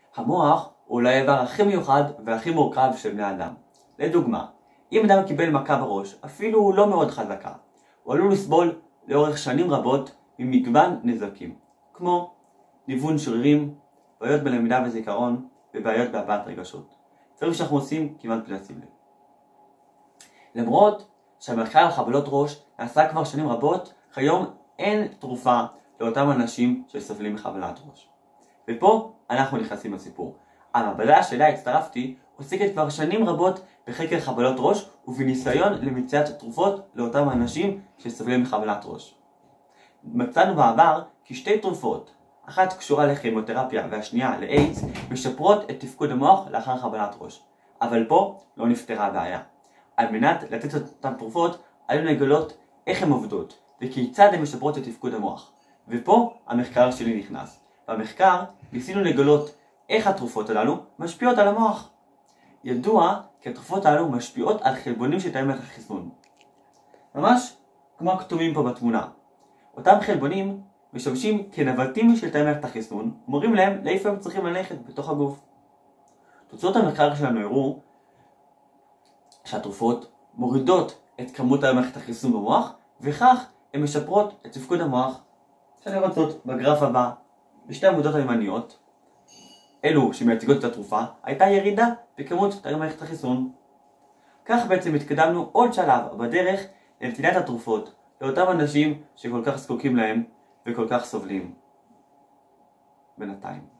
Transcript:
המוח הוא אולי האיבר הכי מיוחד והכי מורכב של בני אדם. לדוגמה, אם אדם קיבל מכה בראש, אפילו לא מאוד חזקה, הוא עלול לסבול לאורך שנים רבות ממגוון נזקים, כמו ניוון שרירים, בעיות בלמידה וזיכרון ובעיות בהבעת רגשות. דברים שאנחנו עושים כמעט בלי לשים לב. למרות שהמחקר על חבלות ראש נעשה כבר שנים רבות, כיום אין תרופה לאותם אנשים שסובלים מחבלת ראש. ופה אנחנו נכנסים לסיפור. המעבדה שאליה הצטרפתי עוסקת כבר שנים רבות בחקר חבלות ראש ובניסיון למציאת תרופות לאותם אנשים שסובלים מחבלת ראש. מצאנו בעבר כי שתי תרופות, אחת קשורה לכימותרפיה והשנייה לאיידס, משפרות את תפקוד המוח לאחר חבלת ראש. אבל פה לא נפתרה הבעיה. על מנת לתת אותן תרופות, עלינו לגלות איך הן עובדות וכיצד הן משפרות את תפקוד המוח. ופה המחקר שלי נכנס. במחקר ניסינו לגלות איך התרופות הללו משפיעות על המוח. ידוע כי התרופות הללו משפיעות על חלבונים של תאי מערכת החיסון. ממש כמו הכתובים פה בתמונה. אותם חלבונים משמשים כנווטים של תאי מערכת החיסון, אומרים להם לאיפה הם צריכים ללכת בתוך הגוף. תוצאות המחקר שלנו הראו שהתרופות מורידות את כמות תאי מערכת החיסון במוח, וכך הן משפרות את תפקוד המוח. אפשר לראות זאת בגרף הבא. בשתי העמודות הימניות, אלו שמייצגות את התרופה, הייתה ירידה בכמות תאי מערכת החיסון. כך בעצם התקדמנו עוד שלב בדרך לנתינת התרופות לאותם אנשים שכל כך זקוקים להם וכל כך סובלים בינתיים.